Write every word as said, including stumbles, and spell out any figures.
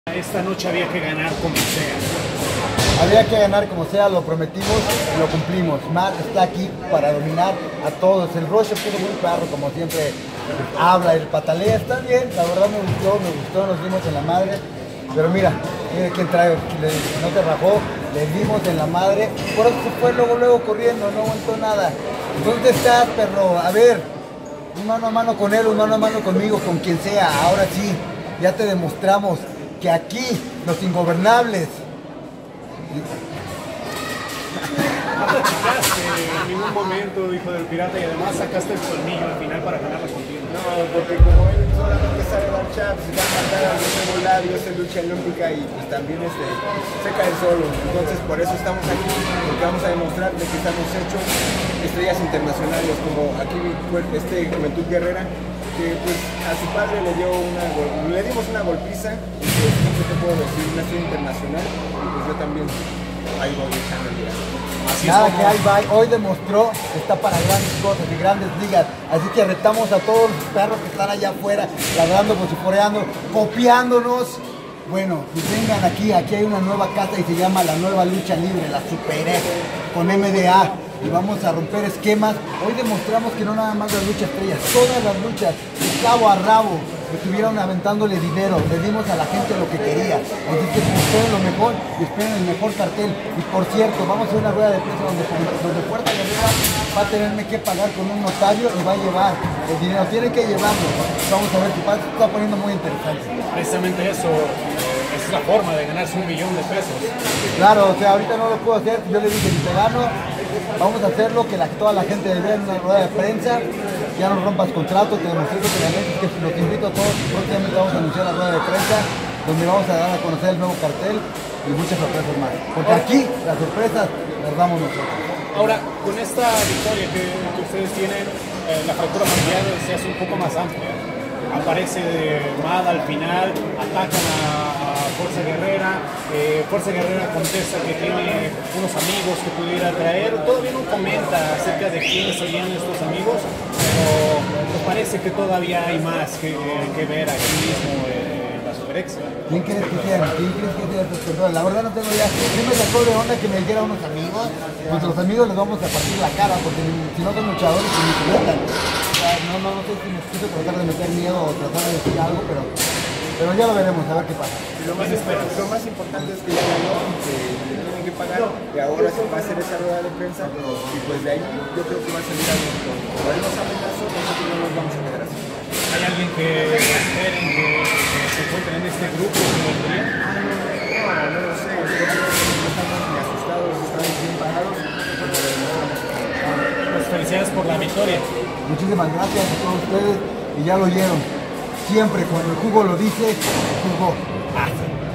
Esta noche había que ganar como sea. Había que ganar como sea, lo prometimos y lo cumplimos. Matt está aquí para dominar a todos. El Rush se puso muy perro, como siempre habla, el patalea, está bien, la verdad me gustó, me gustó, nos dimos en la madre. Pero mira, mira quién trae, le, no te rajó, le dimos en la madre, por eso se fue luego, luego corriendo, no aguantó nada. ¿Dónde estás, perro? A ver, un mano a mano con él, un mano a mano conmigo, con quien sea. Ahora sí, ya te demostramos que aquí, los ingobernables. No te chicaste en ningún momento, hijo del pirata, y además sacaste el colmillo al final para ganar la contienda. No, porque como él solamente sabe dar chaps, va a matar a José Voladio, es lucha olímpica y pues también este, se cae solo. Entonces por eso estamos aquí, porque vamos a demostrar de que estamos hechos estrellas internacionales, como aquí este Juventud Guerrera, que pues a su padre le dio una le dimos una golpiza, y pues no sé qué puedo decir, una estrella internacional, y pues yo también ahí voy echando el día. Nada que ahí va, hoy demostró que está para grandes cosas y grandes ligas, así que retamos a todos los perros que están allá afuera, ladrando, vociferando, copiándonos. Bueno, pues vengan aquí, aquí hay una nueva casa y se llama la Nueva Lucha Libre, la Super X, con M D A, y vamos a romper esquemas. Hoy demostramos que no nada más las luchas estrellas, todas las luchas, de cabo a rabo, estuvieron aventándole dinero, le dimos a la gente lo que quería. Así que esperen lo mejor y esperen el mejor cartel. Y por cierto, vamos a hacer una rueda de prensa donde, donde Puerta Guerrera va a tenerme que pagar con un notario y va a llevar el dinero, tienen que llevarlo. Vamos a ver qué pasa, se está poniendo muy interesante. Precisamente eso, esa es la forma de ganarse un millón de pesos. Claro, o sea, ahorita no lo puedo hacer, yo le dije, si te gano, vamos a hacerlo, que la, toda la gente vea en una rueda de prensa, ya no rompas contrato, te demostré que la gente, que los invito a todos, próximamente vamos a anunciar la rueda de prensa, donde vamos a dar a conocer el nuevo cartel y muchas sorpresas más. Porque aquí las sorpresas las damos nosotros. Ahora, con esta victoria que, que ustedes tienen, eh, la fractura familiar se hace un poco más amplia. Aparece Mad al final, atacan a, a Fuerza Guerrera, eh, Fuerza Guerrera contesta que tiene unos amigos que pudiera traer, todavía no comenta acerca de quiénes serían estos amigos, pero me parece que todavía hay más que, que ver aquí mismo en la Super X. ¿Quién crees que sean? ¿Quién crees que sean estas personas? La verdad no tengo idea. Sí me sacó de onda que me dijera unos amigos, pues los amigos les vamos a partir la cara, porque si no son luchadores, pues ni se metan. No, no, no sé si me quise tratar de meter miedo o tratar de decir algo, pero, pero ya lo veremos, a ver qué pasa. Lo más, lo más importante es que ya ganó, que le tienen que pagar, y ahora se va a hacer esa rueda de prensa, y pues de ahí yo creo que va a salir algo. Como él nos amenazó, nosotros no nos vamos a quedar así. ¿Hay alguien que esperen que, que se encuentren en este grupo? No, no lo sé, no estamos ni asustados, estamos bien parados, como lo demostramos. Pues felicidades por la victoria. Muchísimas gracias a todos ustedes y ya lo oyeron. Siempre cuando el jugo lo dice, el jugo hace.